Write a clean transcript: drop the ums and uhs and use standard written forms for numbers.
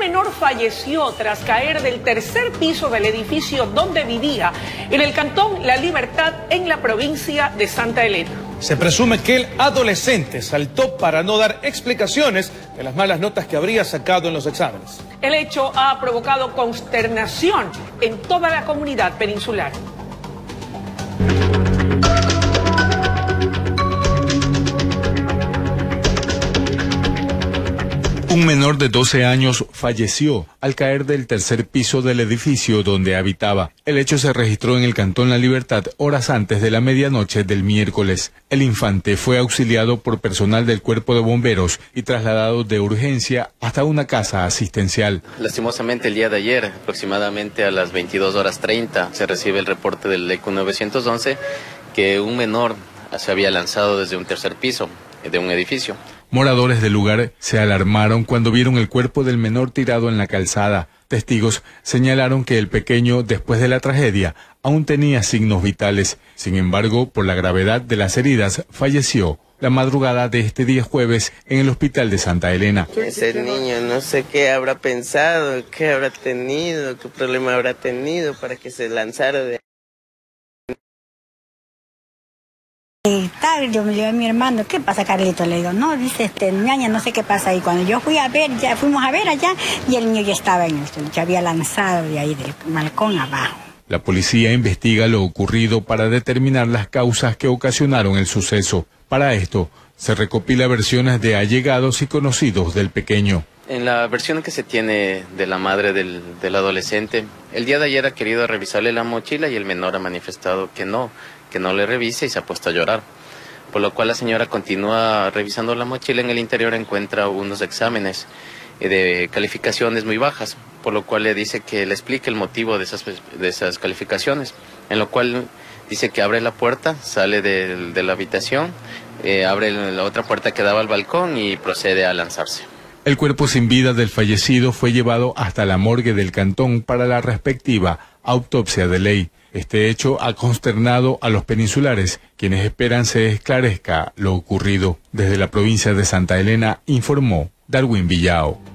menor falleció tras caer del tercer piso del edificio donde vivía en el cantón La Libertad, en la provincia de Santa Elena. Se presume que el adolescente saltó para no dar explicaciones de las malas notas que habría sacado en los exámenes. El hecho ha provocado consternación en toda la comunidad peninsular. Un menor de 12 años falleció al caer del tercer piso del edificio donde habitaba. El hecho se registró en el cantón La Libertad horas antes de la medianoche del miércoles. El infante fue auxiliado por personal del Cuerpo de Bomberos y trasladado de urgencia hasta una casa asistencial. Lastimosamente el día de ayer, aproximadamente a las 22:30, se recibe el reporte del ECU 911 que un menor se había lanzado desde un tercer piso de un edificio. Moradores del lugar se alarmaron cuando vieron el cuerpo del menor tirado en la calzada. Testigos señalaron que el pequeño, después de la tragedia, aún tenía signos vitales. Sin embargo, por la gravedad de las heridas, falleció la madrugada de este día jueves en el hospital de Santa Elena. Ese niño no sé qué habrá pensado, qué habrá tenido, qué problema habrá tenido para que se lanzara de... Yo me llevé a mi hermano, ¿qué pasa, Carlito? Le digo, no, dice, ñaña, no sé qué pasa. Y cuando yo fui a ver, ya fuimos a ver allá, y el niño ya estaba en esto, ya había lanzado de ahí del balcón abajo. La policía investiga lo ocurrido para determinar las causas que ocasionaron el suceso. Para esto, se recopila versiones de allegados y conocidos del pequeño. En la versión que se tiene de la madre del adolescente, el día de ayer ha querido revisarle la mochila y el menor ha manifestado que no le revise y se ha puesto a llorar. Por lo cual la señora continúa revisando la mochila, en el interior encuentra unos exámenes de calificaciones muy bajas, por lo cual le dice que le explique el motivo de esas calificaciones, en lo cual dice que abre la puerta, sale de la habitación, abre la otra puerta que daba al balcón y procede a lanzarse. El cuerpo sin vida del fallecido fue llevado hasta la morgue del cantón para la respectiva autopsia de ley. Este hecho ha consternado a los peninsulares, quienes esperan se esclarezca lo ocurrido. Desde la provincia de Santa Elena, informó Darwin Villao.